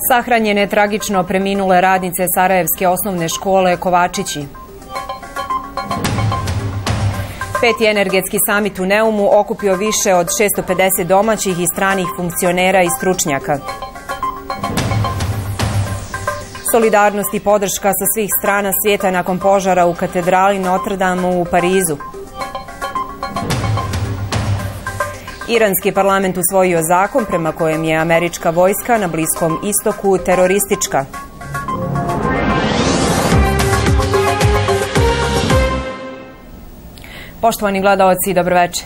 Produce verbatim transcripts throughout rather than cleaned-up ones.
Sahranjene tragično preminule radnice Sarajevske osnovne škole Kovačići. Peti energetski samit u Neumu okupio više od šesto pedeset domaćih i stranih funkcionera i stručnjaka. Solidarnost i podrška sa svih strana svijeta nakon požara u katedrali Notre Dame u Parizu. Iranski parlament usvojio zakon prema kojem je američka vojska na Bliskom istoku teroristička. Poštovani gledaoci, dobroveče.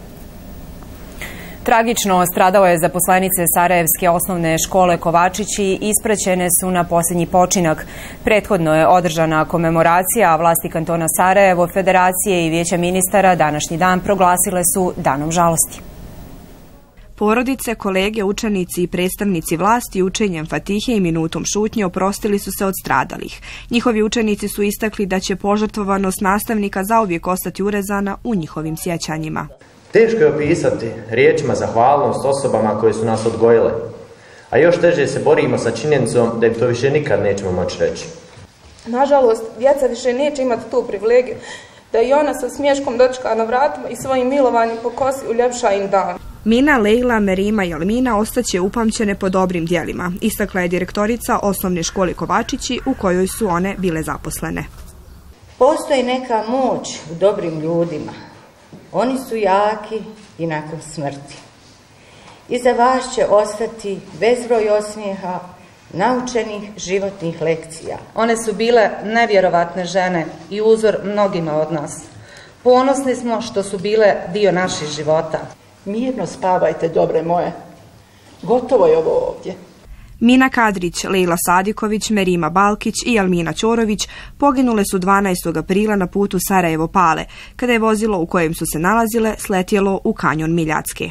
Tragično stradao je zaposlenice Sarajevske osnovne škole Kovačići i ispraćene su na posljednji počinak. Prethodno je održana komemoracija, a vlasti kantona Sarajevo, federacije i vijeća ministara današnji dan proglasile su danom žalosti. Porodice, kolege, učenici i predstavnici vlasti učenjem Fatihe i minutom šutnje oprostili su se od stradalih. Njihovi učenici su istakli da će požrtvovanost nastavnika zauvijek ostati urezana u njihovim sjećanjima. Teško je opisati riječima zahvalnost osobama koje su nas odgojile, a još teže se borimo sa činjenicom da im to više nikad nećemo moći reći. Nažalost, djeca više neće imati tu privilegiju da i ona sa smješkom dočeka na vratima i svojim milovanjem po kosi uljepša im dan. Mina, Lejla, Merima i Almina ostaće upamćene po dobrim djelima, istakla je direktorica osnovne škole Kovačići u kojoj su one bile zaposlene. Postoji neka moć u dobrim ljudima. Oni su jaki i nakon smrti. Iza vas će ostati bezbroj osmijeha, naučenih životnih lekcija. One su bile nevjerovatne žene i uzor mnogima od nas. Ponosni smo što su bile dio naših života. Mirno spavajte, dobre moje. Gotovo je ovo ovdje. Mina Kadrić, Lejla Sadiković, Merima Balkić i Almina Ćorović poginule su dvanaestog aprila na putu Sarajevo-Pale, kada je vozilo u kojem su se nalazile sletjelo u kanjon Miljacke.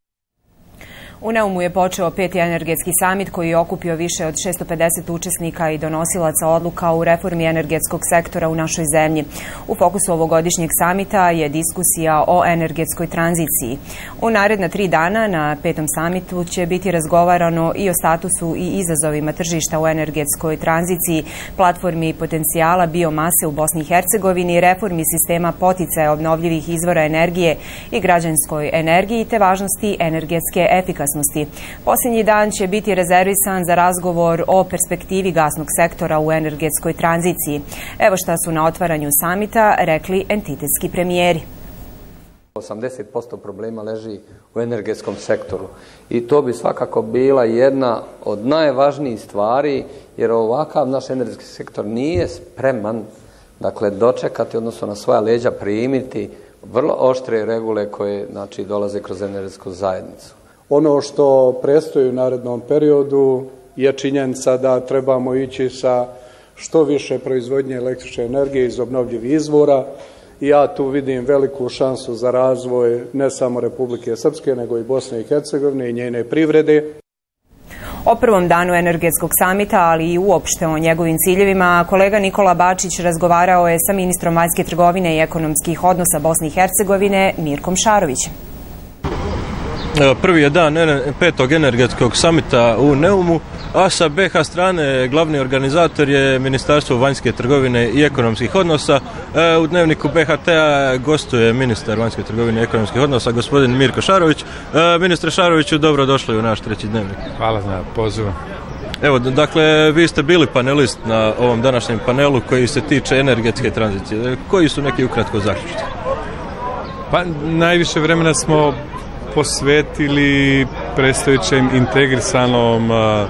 U Neumu je počeo peti energetski samit koji je okupio više od šesto pedeset učesnika i donosilaca odluka u reformi energetskog sektora u našoj zemlji. U fokusu ovogodišnjeg samita je diskusija o energetskoj tranziciji. U naredna tri dana na petom samitu će biti razgovarano i o statusu i izazovima tržišta u energetskoj tranziciji, platformi potencijala biomase u Bosni i Hercegovini, reformi sistema poticaja obnovljivih izvora energije i građanskoj energiji te važnosti energetske efikasnosti. Posljednji dan će biti rezervisan za razgovor o perspektivi gasnog sektora u energetskoj tranziciji. Evo šta su na otvaranju samita rekli entitetski premijeri. osamdeset posto problema leži u energetskom sektoru i to bi svakako bila jedna od najvažnijih stvari, jer ovakav naš energetski sektor nije spreman, dakle, dočekati, odnosno na svoja leđa primiti vrlo oštre regule koje, znači, dolaze kroz energetsku zajednicu. Ono što predstoji u narednom periodu je činjenica da trebamo ići sa što više proizvodnje električne energije iz obnovljivih izvora. Ja tu vidim veliku šansu za razvoj ne samo Republike Srpske, nego i Bosne i Hercegovine i njene privrede. O prvom danu energetskog samita, ali i uopšte o njegovim ciljevima, kolega Nikola Bačić razgovarao je sa ministrom vanjske trgovine i ekonomskih odnosa Bosne i Hercegovine Mirkom Šarovićem. Prvi je dan petog energetskog samita u Neumu, a sa B iH strane glavni organizator je Ministarstvo vanjske trgovine i ekonomskih odnosa. U dnevniku B iH T-a gostuje ministar vanjske trgovine i ekonomskih odnosa, gospodin Mirko Šarović. Ministre Šaroviću, dobro došli u naš treći dnevnik. Hvala na pozivu. Evo, dakle, vi ste bili panelist na ovom današnjem panelu koji se tiče energetske tranzicije. Koji su neki ukratko zaključci? Pa, najviše vremena smo posvetili predstojećem integrisanom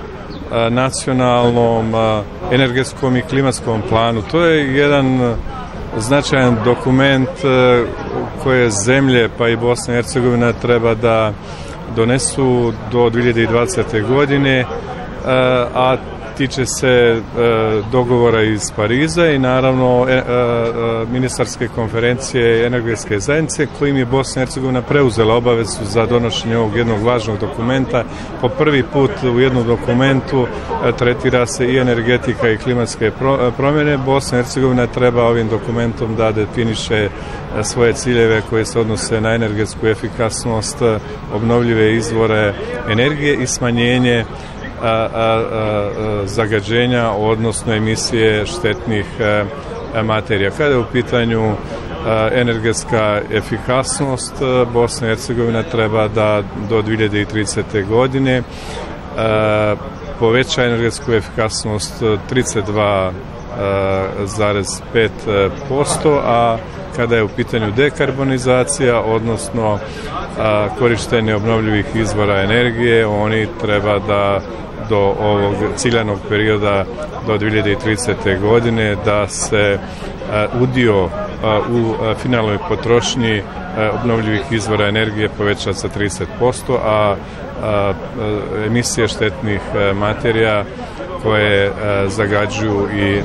nacionalnom energetskom i klimatskom planu. To je jedan značajan dokument koje zemlje, pa i Bosna i Hercegovina, treba da donesu do dvije hiljade dvadesete. godine, a tiče se dogovora iz Pariza i naravno ministarske konferencije energetske zajednice kojim je Bosna i Hercegovina preuzela obavezu za donošenje ovog jednog važnog dokumenta. Po prvi put u jednom dokumentu tretira se i energetika i klimatske promjene. Bosna i Hercegovina treba ovim dokumentom da definiše svoje ciljeve koje se odnose na energetsku efikasnost, obnovljive izvore energije i smanjenje zagađenja, odnosno emisije štetnih materija. Kada je u pitanju energetska efikasnost, Bosna i Hercegovina treba da do dvije hiljade tridesete. godine poveća energetsku efikasnost trideset dva zarez pet posto, a kada je u pitanju dekarbonizacija, odnosno korištenje obnovljivih izvora energije, oni treba da do ovog ciljanog perioda do dvije hiljade tridesete. godine da se udio u finalnoj potrošnji obnovljivih izvora energije poveća za trideset posto, a emisije štetnih materija koje zagađuju i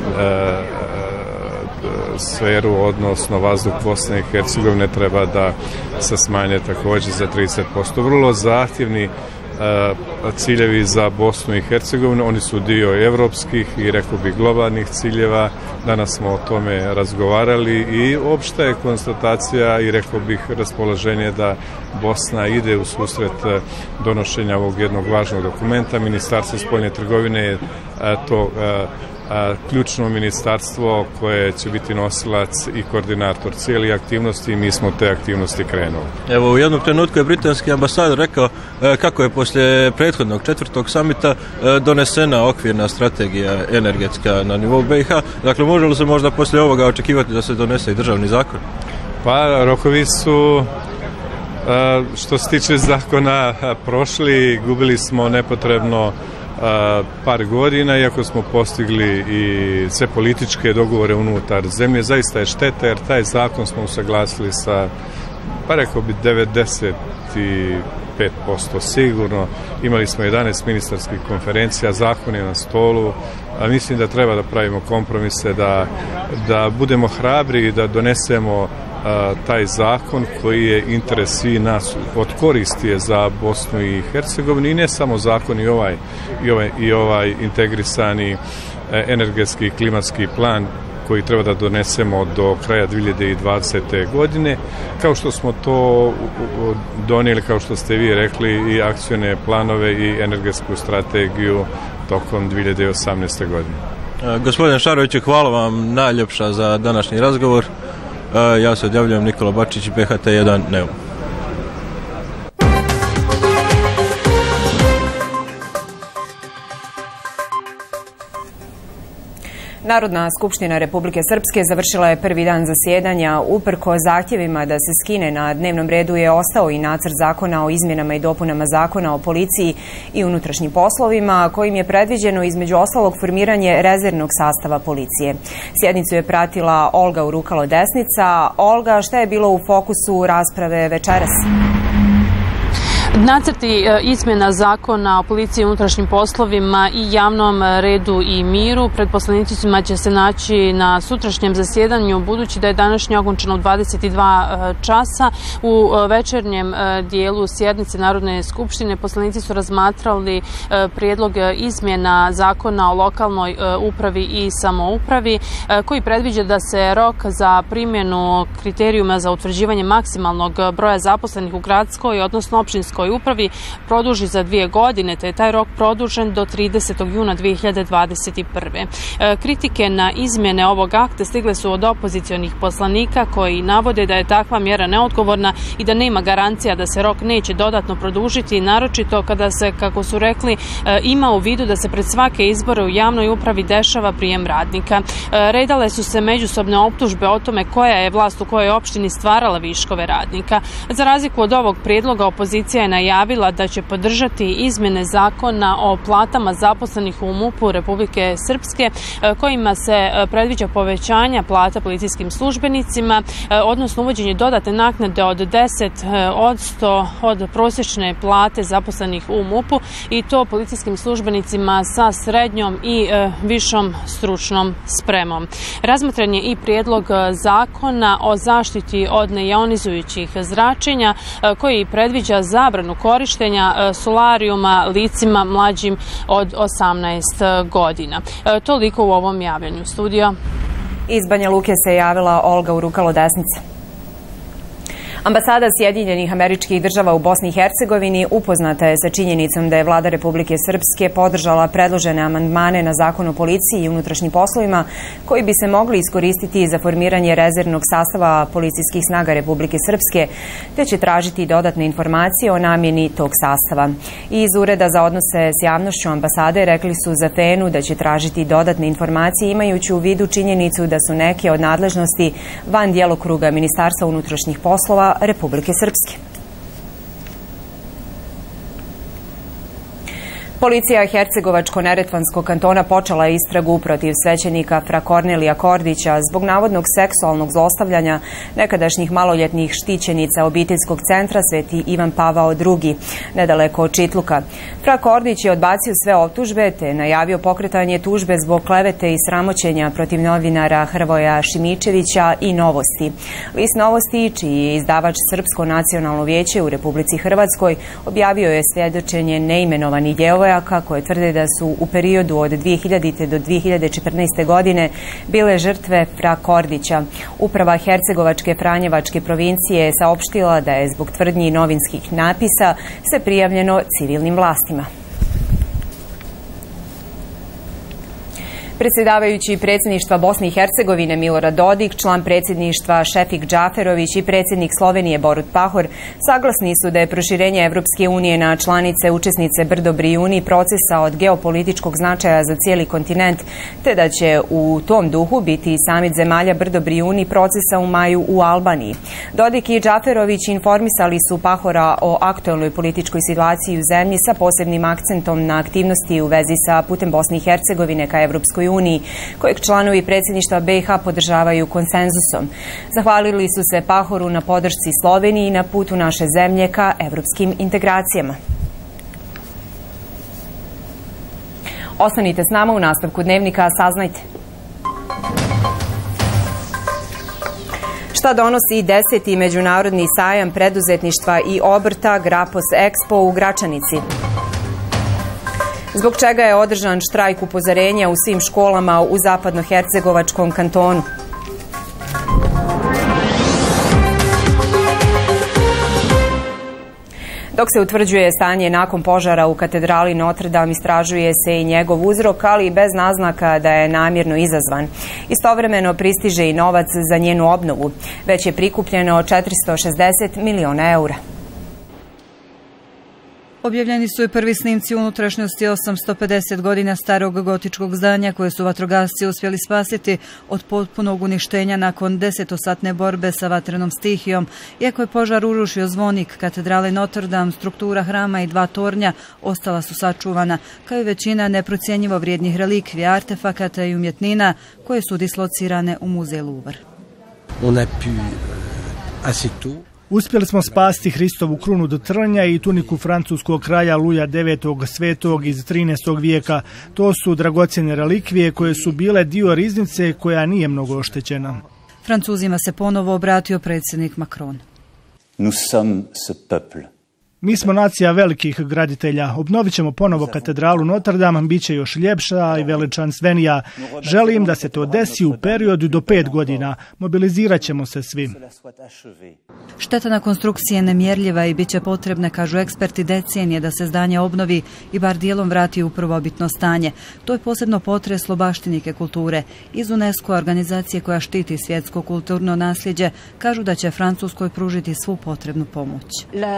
sferu, odnosno vazduh Bosne i Hercegovine, treba da se smanje također za trideset posto. Vrlo zahtjevni ciljevi za Bosnu i Hercegovinu, oni su dio evropskih i rekao bih globalnih ciljeva. Danas smo o tome razgovarali i opšta je konstatacija i rekao bih raspoloženje da Bosna ide u susret donošenja ovog jednog važnog dokumenta. Ministarstvo spoljne trgovine je to ključno ministarstvo koje će biti nosilac i koordinator cijeli aktivnosti i mi smo te aktivnosti krenuli. Evo, u jednom trenutku je britanski ambasador rekao kako je poslije prethodnog četvrtog samita donesena okvirna strategija energetska na nivou B i H. Dakle, može li se možda poslije ovoga očekivati da se donese i državni zakon? Pa, rokovi su, što se tiče zakona, prošli, gubili smo nepotrebno par godina, iako smo postigli i sve političke dogovore unutar zemlje. Zaista je šteta jer taj zakon smo usaglasili sa, pa rekao bi, devedeset pet posto sigurno. Imali smo jedanaest ministarskih konferencija, zakon je na stolu, a mislim da treba da pravimo kompromise, da, da budemo hrabri i da donesemo taj zakon koji je interes svih nas, od koristi je za Bosnu i Hercegovinu i ne samo zakon i ovaj, i ovaj, i ovaj integrisani energetski i klimatski plan koji treba da donesemo do kraja dvije hiljade dvadesete. godine, kao što smo to donijeli, kao što ste vi rekli, i akcione planove i energetsku strategiju tokom dvije hiljade osamnaeste. godine. Gospodine Šaroviću, hvala vam najljepša za današnji razgovor. Ja se odjavljujem, Nikola Bačić, B H T jedan Neum. Narodna skupština Republike Srpske završila je prvi dan zasjedanja. Uprkos zahtjevima da se skine, na dnevnom redu je ostao i nacrt zakona o izmjenama i dopunama zakona o policiji i unutrašnjim poslovima, kojim je predviđeno između ostalog formiranje rezervnog sastava policije. Sjednicu je pratila Olga Urukalo-Desnica. Olga, šta je bilo u fokusu rasprave večeras? Nacrti izmjena zakona o policiji i unutrašnjim poslovima i javnom redu i miru pred poslanicima će se naći na sutrašnjem zasjedanju, budući da je današnje okončano u dvadeset dva časa. U večernjem dijelu sjednice Narodne skupštine poslanici su razmatrali prijedlog izmjena zakona o lokalnoj upravi i samoupravi, koji predviđa da se rok za primjenu kriterijuma za utvrđivanje maksimalnog broja zaposlenih u gradskoj, odnosno općinskoj upravi produži za dvije godine, te je taj rok produžen do tridesetog juna dvije hiljade dvadeset prve. Kritike na izmjene ovog akta stigle su od opozicionih poslanika koji navode da je takva mjera neodgovorna i da nema garancija da se rok neće dodatno produžiti, naročito kada se, kako su rekli, ima u vidu da se pred svake izbore u javnoj upravi dešava prijem radnika. Redale su se međusobne optužbe o tome koja je vlast u kojoj opštini stvarala viškove radnika. Za razliku od ovog prijedloga, opozicija je najavila da će podržati izmjene zakona o platama zaposlenih u MUP-u Republike Srpske, kojima se predviđa povećanja plata policijskim službenicima, odnosno uvođenje dodatne naknade od deset posto od prosječne plate zaposlenih u MUP-u, i to policijskim službenicima sa srednjom i višom stručnom spremom. Razmotren je i prijedlog zakona o zaštiti od nejonizujućih zračenja, koji predviđa zabranu korištenja solarijuma licima mlađim od osamnaest godina. Toliko u ovom javljanju. Studio. Iz Banja Luke se javila Olga Urukalo-Desnica. Ambasada Sjedinjenih Američkih Država u Bosni i Hercegovini upoznata je sa činjenicom da je Vlada Republike Srpske podržala predložene amandmane na Zakon o policiji i unutrašnjim poslovima koji bi se mogli iskoristiti za formiranje rezervnog sastava policijskih snaga Republike Srpske, te će tražiti dodatne informacije o namjeni tog sastava. I iz Ureda za odnose s javnošću ambasade rekli su za F E N-u da će tražiti dodatne informacije imajući u vidu činjenicu da su neke od nadležnosti van djelokruga Ministarstva unutrašnjih poslova Republike Srpske. Policija Hercegovačko-Neretvanskog kantona počela je istragu protiv svećenika fra Kornelija Kordića zbog navodnog seksualnog zlostavljanja nekadašnjih maloljetnih štićenica obiteljskog centra Sveti Ivan Pavao drugi, nedaleko od Čitluka. Fra Kordić je odbacio sve optužbe te najavio pokretanje tužbe zbog klevete i sramoćenja protiv novinara Hrvoja Šimičevića i Novosti. List Novosti, čiji je izdavač Srpsko nacionalno vijeće u Republici Hrvatskoj, objavio je svjedočenje neimenovanih djevojaka koje tvrde da su u periodu od dvije hiljadite do dvije hiljade četrnaeste. godine bile žrtve fra Kordića. Uprava Hercegovačke Franjevačke provincije je saopštila da je zbog tvrdnji novinskih napisa se prijavljeno civilnim vlastima. Predsjedavajući predsjedništva Bosne i Hercegovine Milorad Dodik, član predsjedništva Šefik Džaferović i predsjednik Slovenije Borut Pahor saglasni su da je proširenje Evropske unije na članice učesnice Brdo Brijuni procesa od geopolitičkog značaja za cijeli kontinent, te da će u tom duhu biti i samit zemalja Brdo Brijuni procesa u maju u Albaniji. Dodik i Džaferović informisali su Pahora o aktualnoj političkoj situaciji u zemlji sa posebnim akcentom na aktivnosti u vezi sa putem Bosne i Hercegovine ka Evropskoj uniji, kojeg članovi predsjedništva B i H podržavaju konsenzusom. Zahvalili su se Pahoru na podršci Sloveniji i na putu naše zemlje ka evropskim integracijama. Ostanite s nama u nastavku Dnevnika, saznajte. Šta donosi deseti međunarodni sajam preduzetništva i obrta Grapos Expo u Gračanici? Zbog čega je održan štrajk upozorenja u svim školama u zapadnohercegovačkom kantonu? Dok se utvrđuje stanje nakon požara u katedrali Notre Dame, istražuje se i njegov uzrok, ali bez naznaka da je namjerno izazvan. Istovremeno pristiže i novac za njenu obnovu. Već je prikupljeno četiristo šezdeset miliona eura. Objavljeni su i prvi snimci unutrašnjosti osamsto pedeset godina starog gotičkog zdanja koje su vatrogasci uspjeli spasiti od potpunog uništenja nakon desetosatne borbe sa vatrenom stihijom. Iako je požar urušio zvonik katedrale Notre Dame, struktura hrama i dva tornja ostala su sačuvana, kao i većina neprocjenjivo vrijednih relikvija, artefakata i umjetnina koje su dislocirane u muzej Louvre. Uspjeli smo spasti Hristovu krunu do trnja i tuniku francuskog kralja Luja devetog svetog iz trinaestog vijeka. To su dragocjene relikvije koje su bile dio riznice koja nije mnogo oštećena. Francuzima se ponovo obratio predsjednik Macron. Nous sommes ce peuple. Mi smo nacija velikih graditelja. Obnovit ćemo ponovo katedralu Notre Dame, bit će još ljepša i veličanstvenija. Želim da se to desi u periodu do pet godina. Mobilizirat ćemo se svi. Šteta na konstrukcije nemjerljiva i bit će potrebne, kažu eksperti, decenije da se zdanje obnovi i bar dijelom vrati u prvobitno stanje. To je posebno potreslo baštinike kulture. Iz UNESCO, organizacije koja štiti svjetsko kulturno nasljeđe, kažu da će Francuskoj pružiti svu potrebnu pomoć.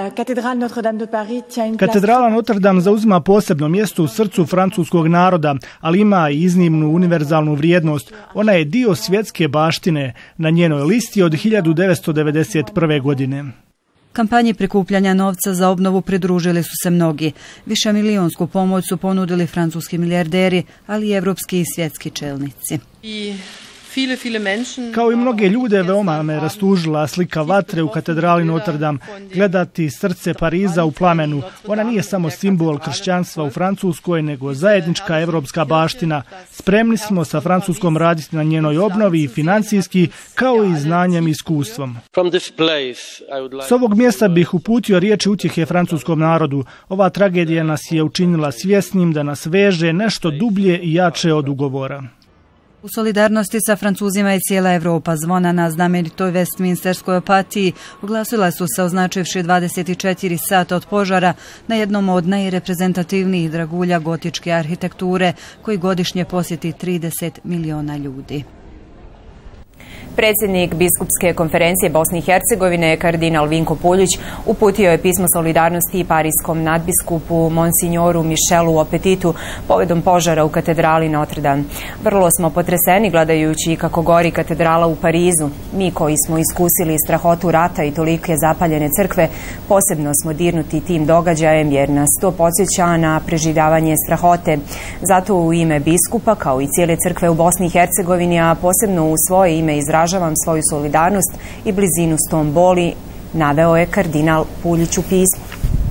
Katedrala Notre Dame zauzima posebno mjesto u srcu francuskog naroda, ali ima i iznimnu univerzalnu vrijednost. Ona je dio svjetske baštine na njenoj listi od hiljadu devetsto devedeset prve. godine. Kampanji prikupljanja novca za obnovu pridružili su se mnogi. Više milionsku pomoć su ponudili francuski milijarderi, ali i evropski i svjetski čelnici. Kao i mnoge ljude, veoma me rastužila slika vatre u katedrali Notre Dame. Gledati srce Pariza u plamenu. Ona nije samo simbol kršćanstva u Francuskoj, nego zajednička evropska baština. Spremni smo sa Francuskom raditi na njenoj obnovi i financijski, kao i znanjem i iskustvom. S ovog mjesta bih uputio riječi utjehe francuskom narodu. Ova tragedija nas je učinila svjesnim da nas veže nešto dublje i jače od ugovora. U solidarnosti sa Francuzima i cijela Evropa zvona na znamenitoj Westminsterskoj apatiji oglasila su se označivši dvadeset četiri sata od požara na jednom od najreprezentativnijih dragulja gotičke arhitekture koji godišnje posjeti trideset miliona ljudi. Predsjednik Biskupske konferencije Bosne i Hercegovine, kardinal Vinko Puljić, uputio je pismo solidarnosti parijskom nadbiskupu Monsignoru Michelu Opetitu povodom požara u katedrali Notre Dame. Vrlo smo potreseni gledajući kako gori katedrala u Parizu. Mi koji smo iskusili strahotu rata i tolike zapaljene crkve, posebno smo dirnuti tim događajem jer nas to podsjeća na preživljavanje strahote. Zato u ime biskupa, kao i cijele crkve u Bosni i Hercegovini, a posebno u svoje ime izražavam svoju solidarnost i blizinu s tom boli, naveo je kardinal Puljić u pismu.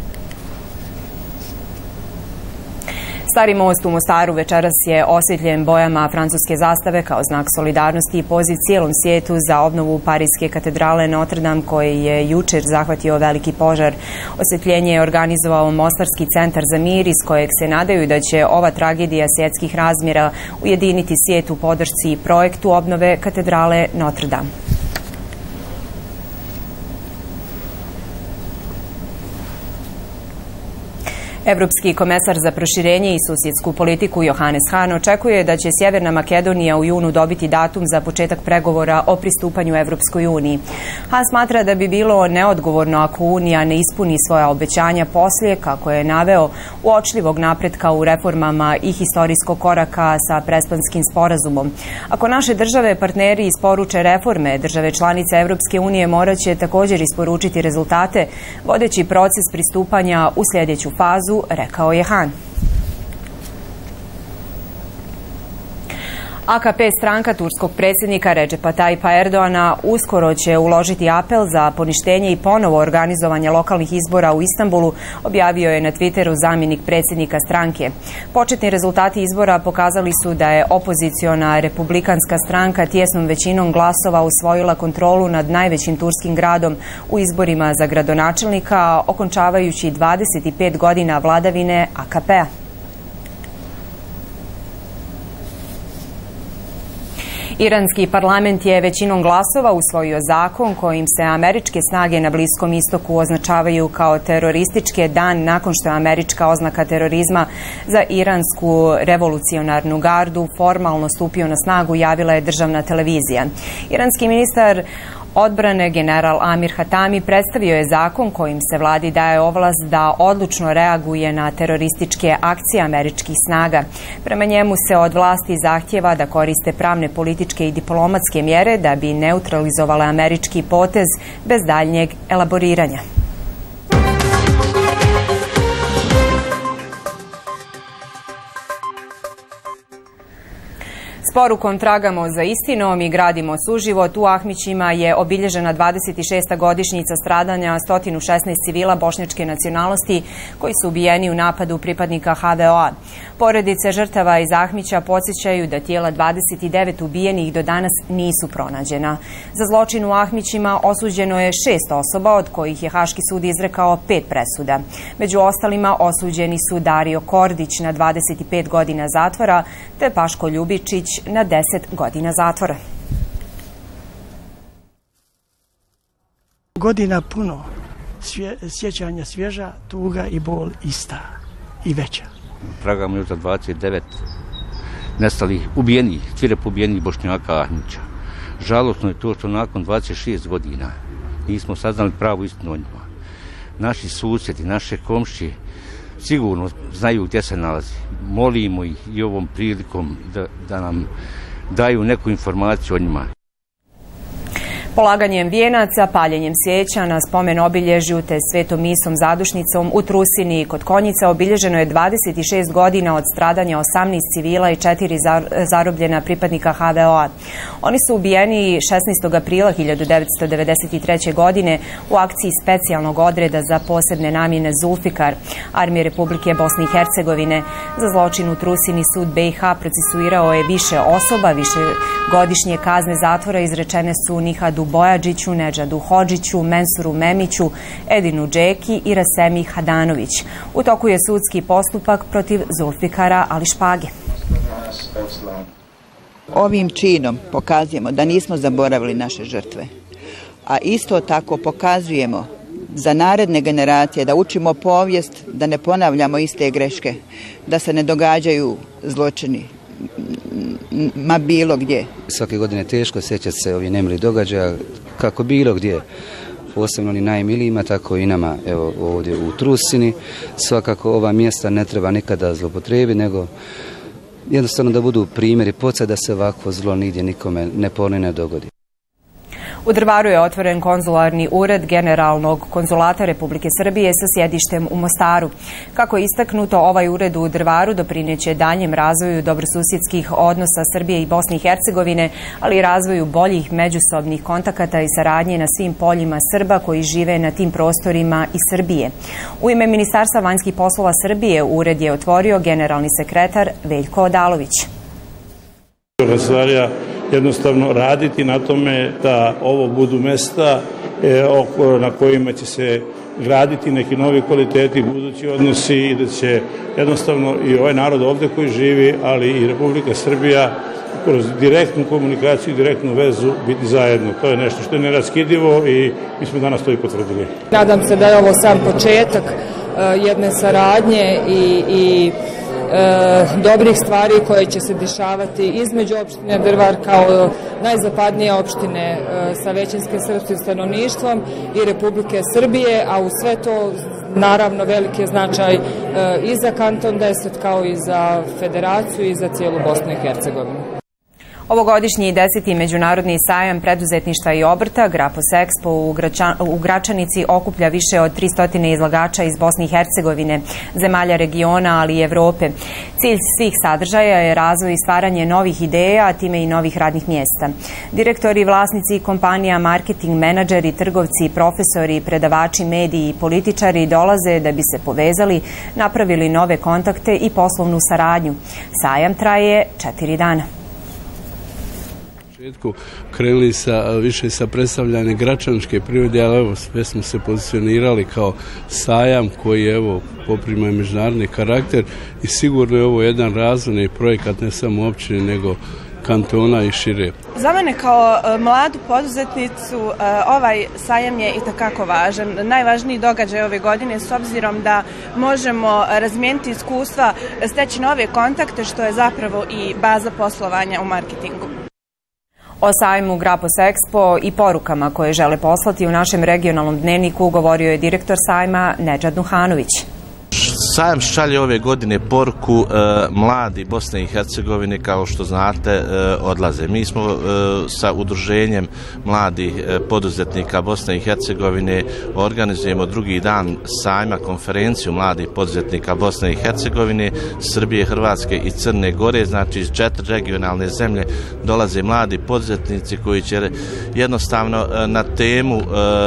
Stari most u Mostaru večeras je osvjetljen bojama francuske zastave kao znak solidarnosti i poziv cijelom svijetu za obnovu parijske katedrale Notre Dame koji je jučer zahvatio veliki požar. Osvjetljenje je organizovao Mostarski centar za mir iz kojeg se nadaju da će ova tragedija svjetskih razmjera ujediniti svijet u podršci projektu obnove katedrale Notre Dame. Evropski komesar za proširenje i susjedsku politiku Johannes Hahn očekuje da će Sjeverna Makedonija u junu dobiti datum za početak pregovora o pristupanju Evropskoj uniji. Hahn smatra da bi bilo neodgovorno ako Unija ne ispuni svoja obećanja poslije, kako je naveo, uočljivog napretka u reformama i historijskog koraka sa Prespanskim sporazumom. Ako naše države partneri isporuče reforme, države članice Evropske unije morat će također isporučiti rezultate, vodeći proces pristupanja u sljedeću fazu, rekao je Hahn. A K P stranka turskog predsjednika Recepa Tayyipa Erdoana uskoro će uložiti apel za poništenje i ponovo organizovanje lokalnih izbora u Istanbulu, objavio je na Twitteru zamjenik predsjednika stranke. Početni rezultati izbora pokazali su da je opoziciona republikanska stranka tjesnom većinom glasova usvojila kontrolu nad najvećim turskim gradom u izborima za gradonačelnika, okončavajući dvadeset pet godina vladavine A K P-a. Iranski parlament je većinom glasova usvojio zakon kojim se američke snage na Bliskom istoku označavaju kao terorističke dan nakon što je američka oznaka terorizma za iransku revolucionarnu gardu formalno stupio na snagu, javila je državna televizija. Iranski ministar odbrane general Amir Hatami predstavio je zakon kojim se vladi daje ovlast da odlučno reaguje na terorističke akcije američkih snaga. Prema njemu se od vlasti zahtjeva da koriste pravne, političke i diplomatske mjere da bi neutralizovale američki potez bez daljnjeg elaboriranja. S porukom tragamo za istinom i gradimo suživot u Ahmićima je obilježena dvadeset šesta godišnjica stradanja sto šesnaest civila bošnjačke nacionalnosti koji su ubijeni u napadu pripadnika H V O A. Porodice žrtava iz Ahmića podsjećaju da tijela dvadeset devet ubijenih do danas nisu pronađena. Za zločin u Ahmićima osuđeno je šest osoba, od kojih je Haški sud izrekao pet presuda. Među ostalima osuđeni su Dario Kordić na dvadeset pet godina zatvora te Paško Ljubičić na deset godina zatvora. Godina puno, svje, sjećanja svježa, tuga i bol ista i veća. Tragamo još za dvadeset devet nestalih, ubijenih, svirep ubijenih Bošnjaka Ahmića. Žalosno je to što nakon dvadeset šest godina nismo saznali pravu istinu o njima. Naši susjedi, naše komšije sigurno znaju gdje se nalazi. Molimo ih i ovom prilikom da, da nam daju neku informaciju o njima. Polaganjem vijenaca, paljenjem svijeća na spomen obilježju te svetom misom zadušnicom u Trusini i kod Konjica obilježeno je dvadeset šest godina od stradanja osamnaest civila i četiri zarobljena pripadnika H V O A. Oni su ubijeni šesnaestog aprila hiljadu devetsto devedeset treće. godine u akciji specijalnog odreda za posebne namjene Zulfikar, Armije Republike Bosne i Hercegovine. Za zločin u Trusini sud B i H procesuirao je više osoba, više godišnje kazne zatvora izrečene su Nihadu Bojađiću, Nedžadu Hodžiću, Mensuru Memiću, Edinu Džeki i Rasemi Hadanović. U toku je sudski postupak protiv Zulfikara Ali Špage. Ovim činom pokazujemo da nismo zaboravili naše žrtve, a isto tako pokazujemo za naredne generacije da učimo povijest, da ne ponavljamo iste greške, da se ne događaju zločini, ma bilo gdje. Svake godine teško sjećati se ovih nemilih događaja, kako bilo gdje, posebno ni najmilijima, tako i nama evo, ovdje u Trusini. Svakako ova mjesta ne treba nikada zloupotrijebiti, nego jednostavno da budu primjeri poca da se ovakvo zlo nigdje nikome ne ponovi ne dogodi. U Drvaru je otvoren konzularni ured Generalnog konzulata Republike Srbije sa sjedištem u Mostaru. Kako je istaknuto, ovaj ured u Drvaru doprineće daljem razvoju dobrosusjedskih odnosa Srbije i Bosne i Hercegovine, ali i razvoju boljih međusobnih kontakata i saradnje na svim poljima Srba koji žive na tim prostorima i Srbije. U ime Ministarstva vanjskih poslova Srbije ured je otvorio generalni sekretar Veljko Odalović. Kancelarija jednostavno raditi na tome da ovo budu mesta na kojima će se graditi neki novi kvaliteti, budući odnosi i da će jednostavno i ovaj narod ovdje koji živi, ali i Republika Srbija kroz direktnu komunikaciju i direktnu vezu biti zajedno. To je nešto što je neraskidivo i mi smo danas to i potvrdili. Nadam se da je ovo sam početak jedne saradnje i, i E, dobrih stvari koje će se dešavati između opštine Drvar kao najzapadnije opštine e, sa većinskim srpskim stanovništvom i Republike Srbije, a u sve to naravno veliki je značaj e, i za kanton deset kao i za federaciju i za cijelu Bosnu i Hercegovinu. Ovogodišnji deseti međunarodni sajam preduzetništva i obrta Grapos Expo u, Grača, u Gračanici okuplja više od tristo izlagača iz Bosne i Hercegovine, zemalja regiona, ali i Evrope. Cilj svih sadržaja je razvoj i stvaranje novih ideja, a time i novih radnih mjesta. Direktori, vlasnici kompanija, marketing menadžeri, trgovci, profesori, predavači, mediji i političari dolaze da bi se povezali, napravili nove kontakte i poslovnu saradnju. Sajam traje četiri dana. Krenuli sa, više sa predstavljanjem gračaničke prirode, ali evo sve smo se pozicionirali kao sajam koji evo poprima međunarodni karakter i sigurno je ovo jedan razvojni projekat ne samo općine nego kantona i šire. Za mene kao mladu poduzetnicu ovaj sajam je itekako važan. Najvažniji događaj ove godine s obzirom da možemo razmijeniti iskustva, steći nove kontakte što je zapravo i baza poslovanja u marketingu. O sajmu Grapos Expo i porukama koje žele poslati u našem regionalnom dnevniku govorio je direktor sajma Nedžad Nuhanović. Sajam šalje ove godine poruku e, mladi Bosne i Hercegovine, kao što znate, e, odlaze. Mi smo e, sa udruženjem mladih e, poduzetnika Bosne i Hercegovine organizujemo drugi dan sajma, konferenciju mladih poduzetnika Bosne i Hercegovine, Srbije, Hrvatske i Crne Gore. Znači iz četiri regionalne zemlje dolaze mladi poduzetnici koji će jednostavno e, na temu e,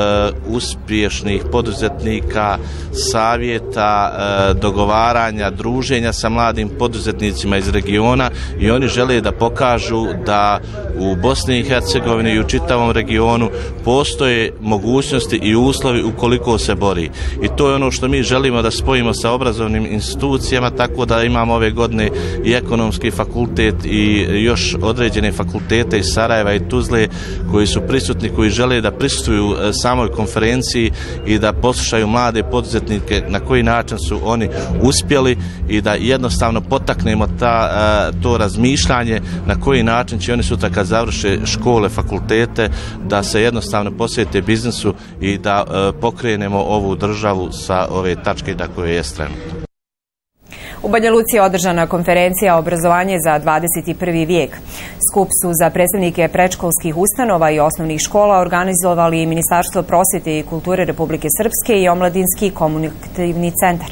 uspješnih poduzetnika, savjeta, e, dogovaranja, druženja sa mladim poduzetnicima iz regiona i oni žele da pokažu da u Bosni i Hercegovini i u čitavom regionu postoje mogućnosti i uslovi ukoliko se bori. I to je ono što mi želimo da spojimo sa obrazovnim institucijama, tako da imamo ove godine i ekonomski fakultet i još određene fakultete iz Sarajeva i Tuzle koji su prisutni, koji žele da prisustvuju samoj konferenciji i da poslušaju mlade poduzetnike na koji način su oni uspjeli i da jednostavno potaknemo ta, to razmišljanje na koji način će oni sutra kad završe škole, fakultete, da se jednostavno posvete biznisu i da pokrenemo ovu državu sa ove tačke na koje je trenutno. U Banja Luci je održana konferencija Obrazovanje za dvadeset i prvi vijek. Skup su za predstavnike predškolskih ustanova i osnovnih škola organizovali Ministarstvo prosvjete i kulture Republike Srpske i Omladinski komunikativni centar.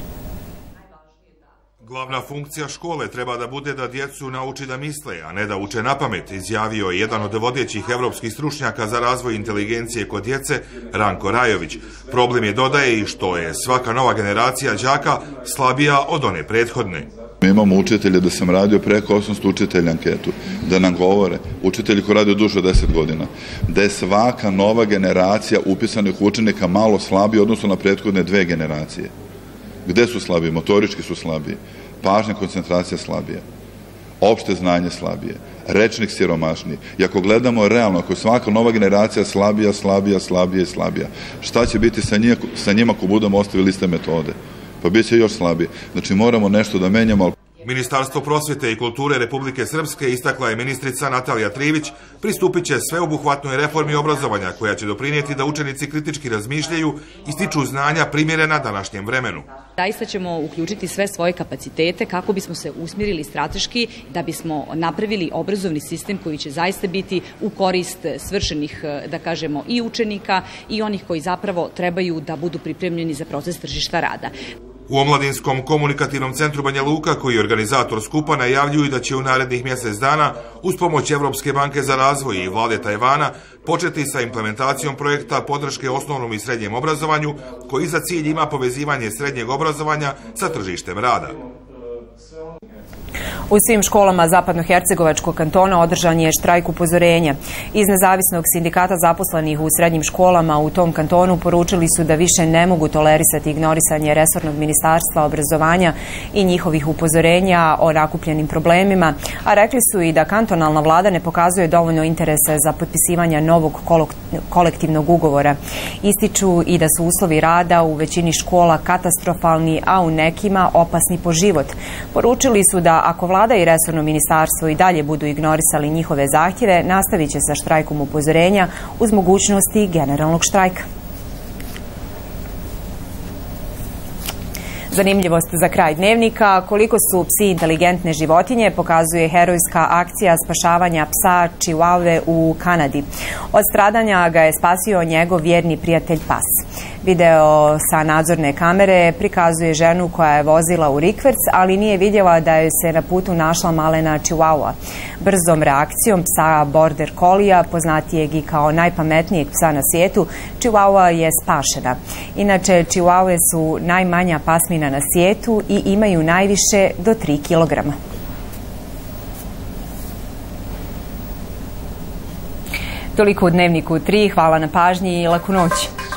Glavna funkcija škole treba da bude da djecu nauči da misle, a ne da uče na pamet, izjavio je jedan od vodećih evropskih stručnjaka za razvoj inteligencije kod djece, Ranko Rajović. Problem je, dodaje, i što je svaka nova generacija đaka slabija od one prethodne. Mi imamo učitelje, da sam radio preko osamsto učitelja anketu, da nam govore, učitelji koji rade duže od deset godina, da je svaka nova generacija upisanih učenika malo slabija odnosno na prethodne dve generacije. Gde su slabiji? Motorički su slabiji. Pažnja, koncentracija slabija. opšte znanje slabije, rečnik siromašniji. I ako gledamo realno, ako je svaka nova generacija slabija, slabija, slabija i slabija, šta će biti sa njima, sa njima ako budemo ostavili iste metode? Pa bit će još slabije. Znači moramo nešto da menjamo. Ministarstvo prosvjete i kulture Republike Srpske, istakla je ministrica Natalija Trivić, pristupit će sveobuhvatnoj reformi obrazovanja koja će doprinijeti da učenici kritički razmišljaju i stiču znanja primjerena današnjem vremenu. Zaista ćemo uključiti sve svoje kapacitete kako bismo se usmjerili strateški, da bismo napravili obrazovni sistem koji će zaista biti u korist svršenih, da kažemo, i učenika i onih koji zapravo trebaju da budu pripremljeni za proces tržišta rada. U Omladinskom komunikativnom centru Banja Luka, koji je organizator skupa, najavljuju da će u narednih mjesec dana uz pomoć Evropske banke za razvoj i vlade Tajvana početi sa implementacijom projekta podrške osnovnom i srednjem obrazovanju, koji za cilj ima povezivanje srednjeg obrazovanja sa tržištem rada. U svim školama Zapadnohercegovačkog kantona održan je štrajk upozorenja. Iz Nezavisnog sindikata zaposlenih u srednjim školama u tom kantonu poručili su da više ne mogu tolerisati ignorisanje resornog ministarstva obrazovanja i njihovih upozorenja o nakupljenim problemima, a rekli su i da kantonalna vlada ne pokazuje dovoljno interese za potpisivanje novog kolektivnog ugovora. Ističu i da su uslovi rada u većini škola katastrofalni, a u nekima opasni po život. Poručili su da ako vlada i resorno ministarstvo i dalje budu ignorisali njihove zahtjeve, nastavit će sa štrajkom upozorenja uz mogućnosti generalnog štrajka. Zanimljivost za kraj dnevnika: koliko su psi inteligentne životinje pokazuje herojska akcija spašavanja psa Chihuahue u Kanadi. Od stradanja ga je spasio njegov vjerni prijatelj pas. Video sa nadzorne kamere prikazuje ženu koja je vozila u rikverc, ali nije vidjela da joj se na putu našla malena Chihuahua. Brzom reakcijom psa Border Collija, poznatijeg i kao najpametnijeg psa na svijetu, Chihuahua je spašena. Inače, Chihuahue su najmanja pasmina na svijetu i imaju najviše do tri kilograma. Toliko u Dnevniku tri, hvala na pažnji i laku noć.